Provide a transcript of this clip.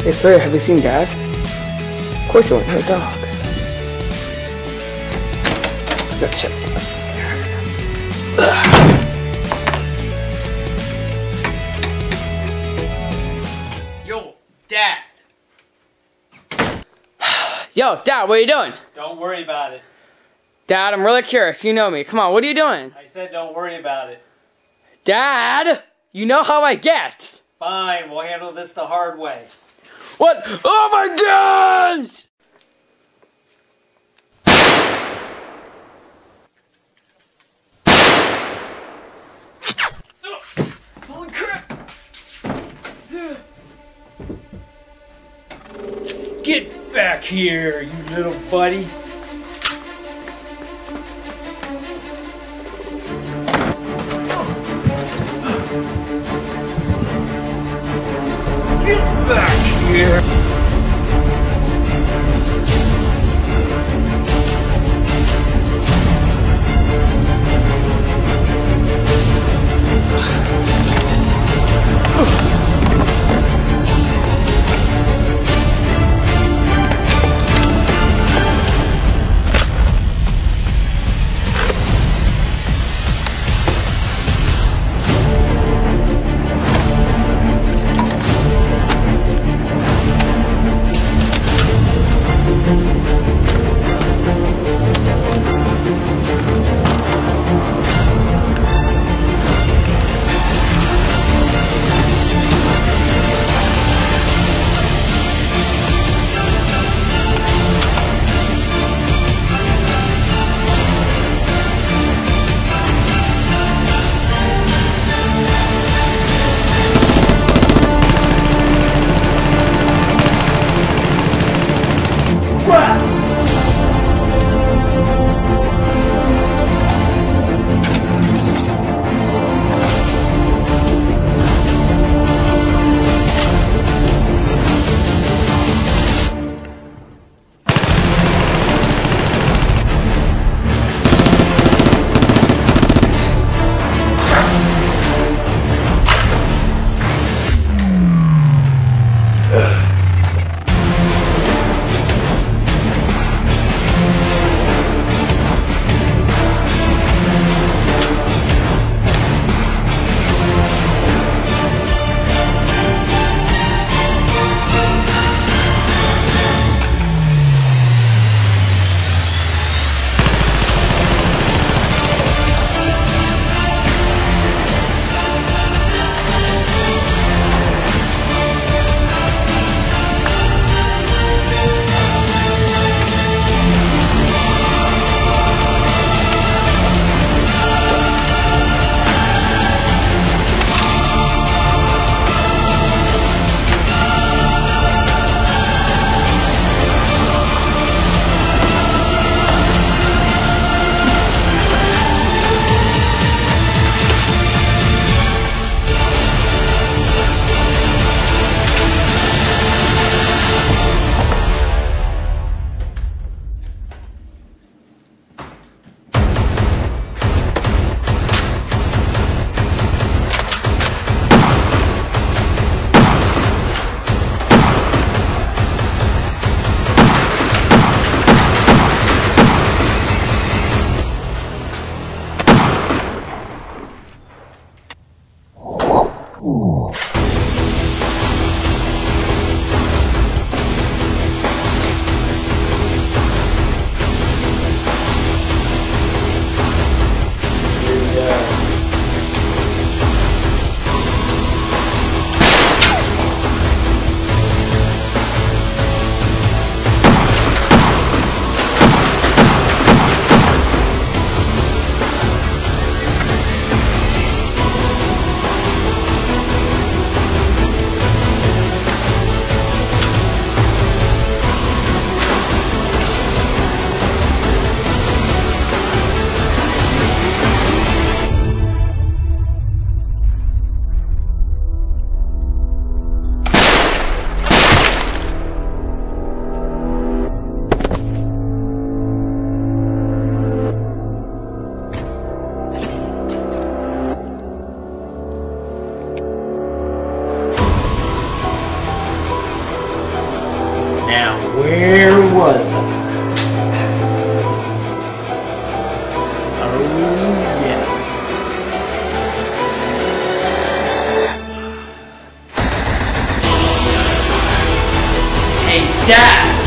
Hey Sawyer, have you seen Dad? Of course you won't. You're a dog. Let's go check it out. Yo, Dad. Yo, Dad, what are you doing? Don't worry about it. Dad, I'm really curious. You know me. Come on, what are you doing? I said don't worry about it. Dad! You know how I get! Fine, we'll handle this the hard way. What? Oh my gosh! Holy crap! Get back here, you little buddy. Get back here! Where was I? Oh, yes. Hey, Dad!